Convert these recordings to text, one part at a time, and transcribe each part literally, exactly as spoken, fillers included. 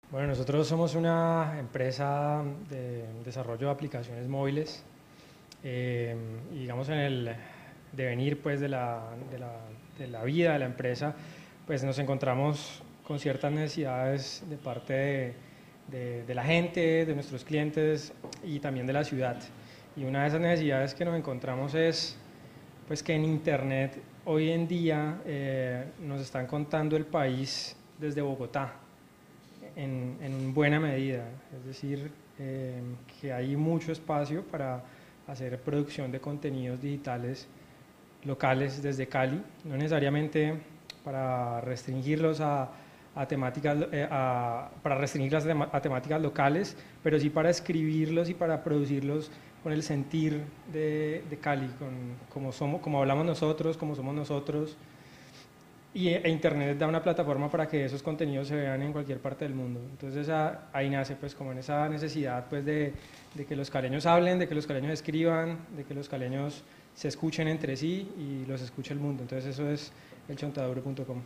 Bueno, nosotros somos una empresa de desarrollo de aplicaciones móviles eh, y digamos en el devenir pues de la, de la, de la vida de la empresa pues nos encontramos con ciertas necesidades de parte de, de, de la gente, de nuestros clientes y también de la ciudad. Y una de esas necesidades que nos encontramos es pues que en Internet hoy en día eh, nos están contando el país desde Bogotá en, en buena medida, es decir, eh, que hay mucho espacio para hacer producción de contenidos digitales locales desde Cali, no necesariamente para restringirlos a, a temáticas, eh, a, para restringirlas a temáticas locales, pero sí para escribirlos y para producirlos con el sentir de, de Cali, con como somos, como hablamos nosotros, como somos nosotros. Y e Internet da una plataforma para que esos contenidos se vean en cualquier parte del mundo. Entonces a, ahí nace pues como en esa necesidad pues de, de que los caleños hablen, de que los caleños escriban, de que los caleños se escuchen entre sí y los escuche el mundo. Entonces eso es el chontaduro punto com.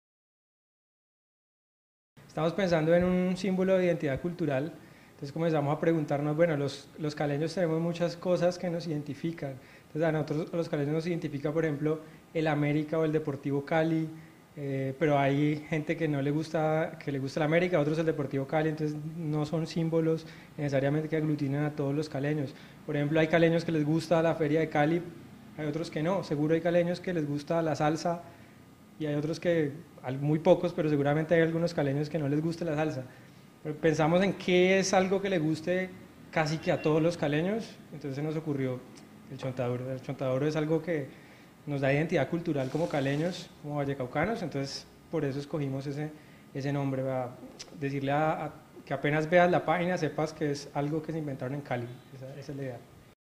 Estamos pensando en un símbolo de identidad cultural, entonces comenzamos a preguntarnos, bueno, los, los caleños tenemos muchas cosas que nos identifican. Entonces a nosotros, a los caleños nos identifica, por ejemplo, el América o el Deportivo Cali, eh, pero hay gente que no le gusta, que le gusta el América, otros el Deportivo Cali, entonces no son símbolos necesariamente que aglutinen a todos los caleños. Por ejemplo, hay caleños que les gusta la Feria de Cali, hay otros que no, seguro hay caleños que les gusta la salsa y hay otros que, muy pocos, pero seguramente hay algunos caleños que no les gusta la salsa. Pero pensamos en qué es algo que le guste casi que a todos los caleños, entonces se nos ocurrió el chontaduro. El chontaduro es algo que nos da identidad cultural como caleños, como vallecaucanos, entonces por eso escogimos ese, ese nombre, para decirle a, a, que apenas veas la página sepas que es algo que se inventaron en Cali, esa, esa es la idea.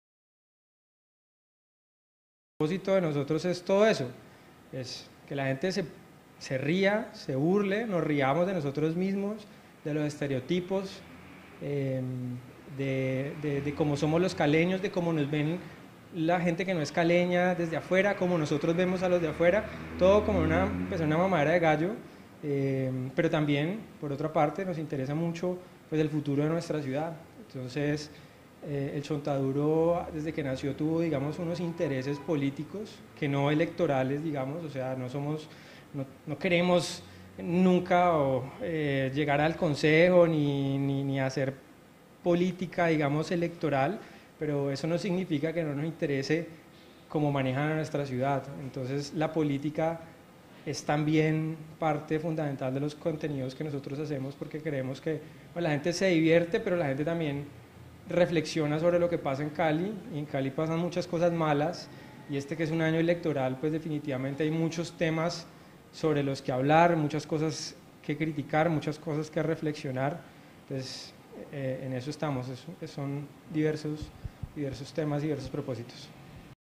El propósito de nosotros es todo eso, es que la gente se, se ría, se burle, nos riamos de nosotros mismos, de los estereotipos, eh, de, de, de cómo somos los caleños, de cómo nos ven la gente que no es caleña desde afuera, como nosotros vemos a los de afuera, todo como una, pues una mamadera de gallo, eh, pero también, por otra parte, nos interesa mucho pues, el futuro de nuestra ciudad. Entonces, eh, el chontaduro, desde que nació, tuvo, digamos, unos intereses políticos, que no electorales, digamos, o sea, no somos, no, no queremos nunca o, eh, llegar al consejo ni, ni, ni hacer política, digamos, electoral, pero eso no significa que no nos interese cómo manejan a nuestra ciudad. Entonces la política es también parte fundamental de los contenidos que nosotros hacemos porque creemos que bueno, la gente se divierte, pero la gente también reflexiona sobre lo que pasa en Cali, y en Cali pasan muchas cosas malas, y este que es un año electoral, pues definitivamente hay muchos temas sobre los que hablar, muchas cosas que criticar, muchas cosas que reflexionar, entonces eh, en eso estamos, es, son diversos diversos temas, diversos propósitos.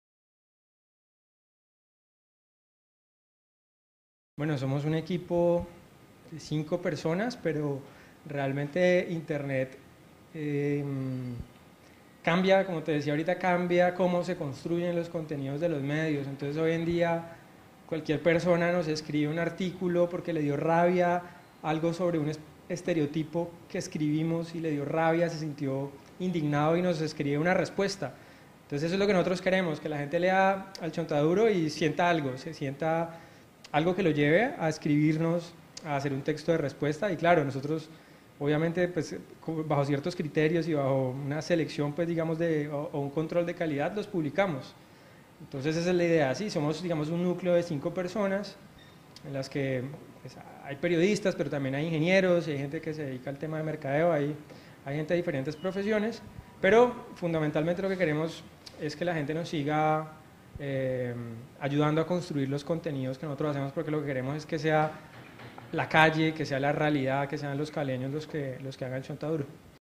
Bueno, somos un equipo de cinco personas, pero realmente Internet eh, cambia, como te decía ahorita, cambia cómo se construyen los contenidos de los medios. Entonces hoy en día cualquier persona nos escribe un artículo porque le dio rabia algo sobre un estereotipo que escribimos y le dio rabia, se sintió indignado y nos escribe una respuesta. Entonces eso es lo que nosotros queremos, que la gente lea al chontaduro y sienta algo, se sienta algo que lo lleve a escribirnos, a hacer un texto de respuesta. Y claro, nosotros obviamente pues, bajo ciertos criterios y bajo una selección pues digamos de, o, o un control de calidad los publicamos. Entonces esa es la idea, sí, somos digamos un núcleo de cinco personas en las que pues, hay periodistas, pero también hay ingenieros, hay gente que se dedica al tema de mercadeo, hay, hay gente de diferentes profesiones, pero fundamentalmente lo que queremos es que la gente nos siga eh, ayudando a construir los contenidos que nosotros hacemos, porque lo que queremos es que sea la calle, que sea la realidad, que sean los caleños los que, los que hagan chontaduro.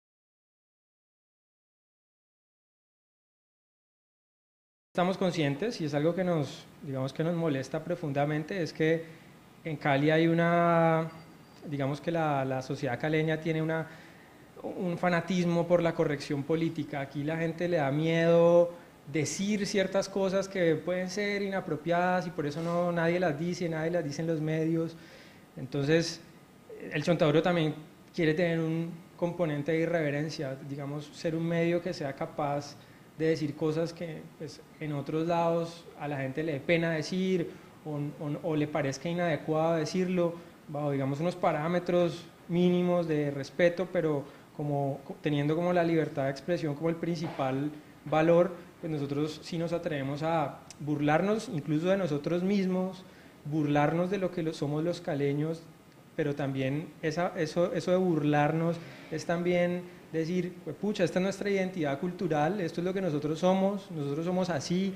Estamos conscientes, y es algo que nos, digamos que nos molesta profundamente, es que en Cali hay una, digamos que la, la sociedad caleña tiene una, un fanatismo por la corrección política. Aquí la gente le da miedo decir ciertas cosas que pueden ser inapropiadas y por eso no, nadie las dice, nadie las dice en los medios. Entonces, el chontaduro también quiere tener un componente de irreverencia, digamos, ser un medio que sea capaz de decir cosas que pues, en otros lados a la gente le dé pena decir o, o, o le parezca inadecuado decirlo, bajo digamos unos parámetros mínimos de respeto, pero como, teniendo como la libertad de expresión como el principal valor, pues nosotros sí nos atrevemos a burlarnos incluso de nosotros mismos, burlarnos de lo que somos los caleños, pero también esa, eso, eso de burlarnos es también decir, pues, pucha, esta es nuestra identidad cultural, esto es lo que nosotros somos, nosotros somos así.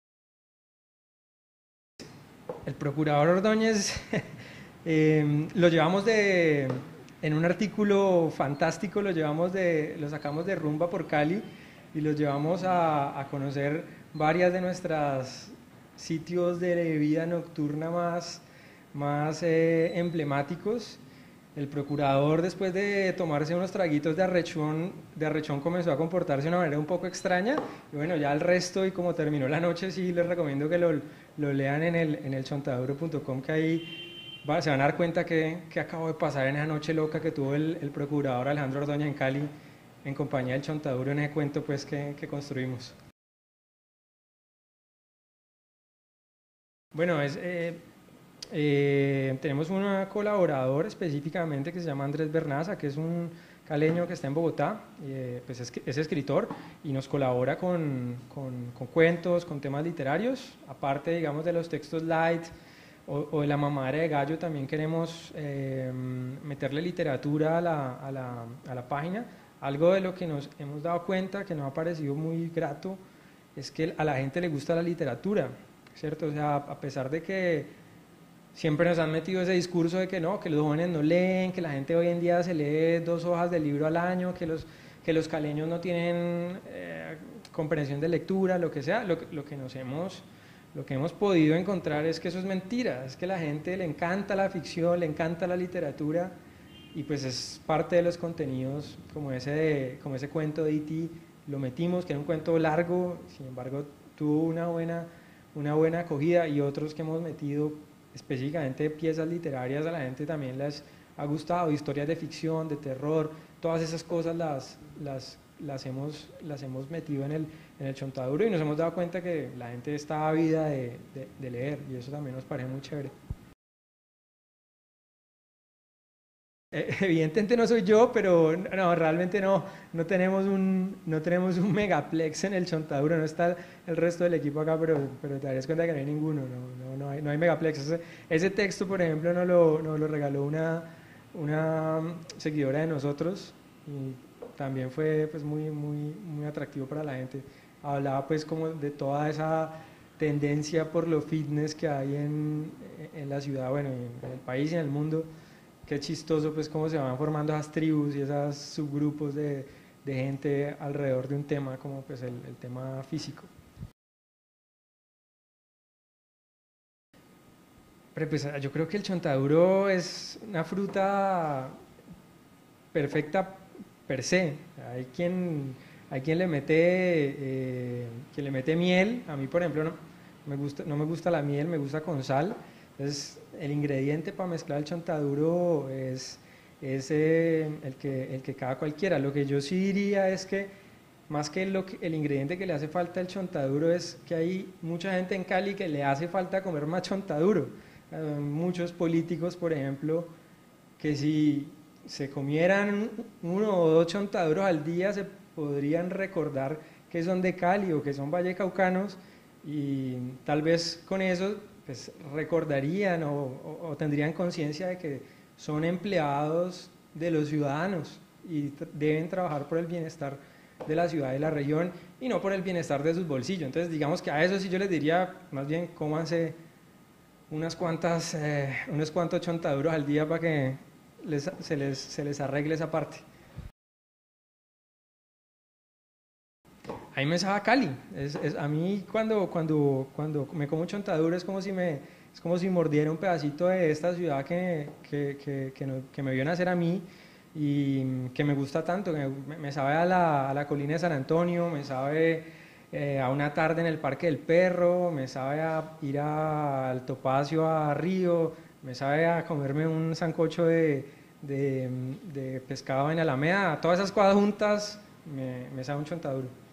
El procurador Ordóñez eh, lo llevamos de, en un artículo fantástico, lo llevamos de, lo sacamos de Rumba por Cali y lo llevamos a, a conocer varias de nuestras sitios de vida nocturna más, más eh, emblemáticos. El procurador, después de tomarse unos traguitos de arrechón, de arrechón, comenzó a comportarse de una manera un poco extraña. Y bueno, ya el resto, y como terminó la noche, sí les recomiendo que lo, lo lean en el, en el chontaduro punto com, que ahí va, se van a dar cuenta que, que acabó de pasar en esa noche loca que tuvo el, el procurador Alejandro Ordóñez en Cali, en compañía del Chontaduro, en ese cuento pues, que, que construimos. Bueno, es... Eh, Eh, tenemos un colaborador específicamente que se llama Andrés Bernaza, que es un caleño que está en Bogotá, eh, pues es, es, escritor y nos colabora con, con, con, cuentos, con temas literarios, aparte digamos de los textos light o, o de la mamadera de gallo, también queremos eh, meterle literatura a la, a, la, a la página. Algo de lo que nos hemos dado cuenta que nos ha parecido muy grato es que a la gente le gusta la literatura, ¿cierto? O sea, a pesar de que siempre nos han metido ese discurso de que no, que los jóvenes no leen, que la gente hoy en día se lee dos hojas del libro al año, que los, que los caleños no tienen eh, comprensión de lectura, lo que sea. Lo, lo, que nos hemos, lo que hemos podido encontrar es que eso es mentira, es que a la gente le encanta la ficción, le encanta la literatura, y pues es parte de los contenidos como ese, de, como ese cuento de E T, lo metimos, que era un cuento largo, sin embargo tuvo una buena, una buena acogida, y otros que hemos metido específicamente piezas literarias a la gente también les ha gustado, historias de ficción, de terror, todas esas cosas las, las, las, hemos, las hemos metido en el, en el Chontaduro, y nos hemos dado cuenta que la gente está ávida de, de, de leer, y eso también nos parece muy chévere. Evidentemente no soy yo, pero no, realmente no, no tenemos un, no tenemos un megaplex en el Chontaduro, no está el resto del equipo acá, pero, pero te darías cuenta que no hay ninguno, no, no, no, hay, no hay megaplex. Ese, ese texto, por ejemplo, nos lo, nos lo regaló una, una seguidora de nosotros, y también fue pues muy, muy, muy atractivo para la gente. Hablaba pues como de toda esa tendencia por lo fitness que hay en, en la ciudad, bueno, en el país y en el mundo. Qué chistoso pues cómo se van formando esas tribus y esos subgrupos de, de gente alrededor de un tema como pues el, el tema físico. Pero pues yo creo que el chontaduro es una fruta perfecta per se. Hay quien, hay quien le mete eh, quien le mete miel. A mí por ejemplo no me gusta, no me gusta la miel, me gusta con sal. Entonces el ingrediente para mezclar el chontaduro es, es eh, el, que, el que cada cualquiera. Lo que yo sí diría es que más que, lo que el ingrediente que le hace falta al chontaduro es que hay mucha gente en Cali que le hace falta comer más chontaduro. Eh, muchos políticos, por ejemplo, que si se comieran uno o dos chontaduros al día se podrían recordar que son de Cali o que son vallecaucanos, y tal vez con eso pues recordarían o, o, o tendrían conciencia de que son empleados de los ciudadanos y deben trabajar por el bienestar de la ciudad y de la región y no por el bienestar de sus bolsillos. Entonces digamos que a eso sí yo les diría más bien cómanse unas cuantas, eh, unos cuantos chontaduros al día para que les, se, les, se les arregle esa parte. A mí me sabe a Cali. Es, es, a mí cuando, cuando, cuando me como chontaduro es como si me, es como si mordiera un pedacito de esta ciudad que, que, que, que, no, que me vio nacer a mí y que me gusta tanto. Que me, me sabe a la, a la colina de San Antonio, me sabe eh, a una tarde en el Parque del Perro, me sabe a ir a, al Topacio, a Río, me sabe a comerme un sancocho de, de, de pescado en Alameda, todas esas cosas juntas me, me sabe un chontaduro.